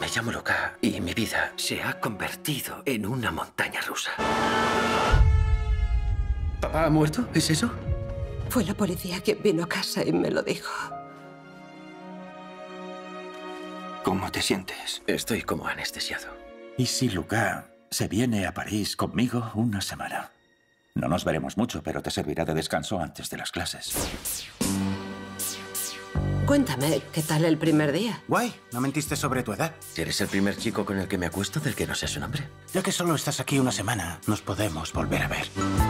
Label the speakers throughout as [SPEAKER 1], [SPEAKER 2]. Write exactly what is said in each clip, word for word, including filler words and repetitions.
[SPEAKER 1] Me llamo Luca y mi vida se ha convertido en una montaña rusa. ¿Papá ha muerto? ¿Es eso?
[SPEAKER 2] Fue la policía quien vino a casa y me lo dijo.
[SPEAKER 1] ¿Cómo te sientes? Estoy como anestesiado.
[SPEAKER 3] ¿Y si Luca se viene a París conmigo una semana? No nos veremos mucho, pero te servirá de descanso antes de las clases.
[SPEAKER 2] Cuéntame, ¿qué tal el primer día?
[SPEAKER 4] Guay, ¿no mentiste sobre tu edad?
[SPEAKER 1] ¿Eres el primer chico con el que me acuesto del que no sé su nombre?
[SPEAKER 4] Ya que solo estás aquí una semana, nos podemos volver a ver.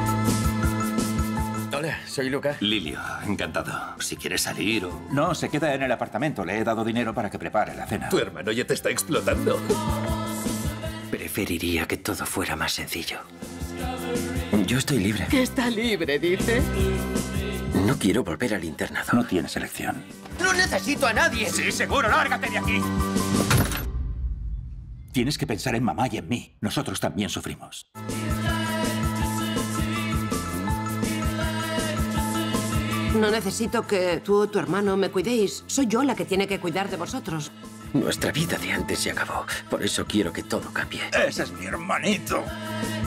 [SPEAKER 1] Hola, soy Luca.
[SPEAKER 5] Lilio, encantado. Si quieres salir o...
[SPEAKER 3] No, se queda en el apartamento. Le he dado dinero para que prepare la cena.
[SPEAKER 5] Tu hermano ya te está explotando.
[SPEAKER 1] Preferiría que todo fuera más sencillo. Yo estoy libre.
[SPEAKER 2] Que está libre, dice.
[SPEAKER 1] No quiero volver al internado.
[SPEAKER 3] No tienes elección.
[SPEAKER 1] ¡No necesito a nadie!
[SPEAKER 3] Sí, seguro. ¡Lárgate de aquí! Tienes que pensar en mamá y en mí. Nosotros también sufrimos.
[SPEAKER 2] No necesito que tú o tu hermano me cuidéis. Soy yo la que tiene que cuidar de vosotros.
[SPEAKER 1] Nuestra vida de antes se acabó. Por eso quiero que todo cambie.
[SPEAKER 3] Ese es mi hermanito.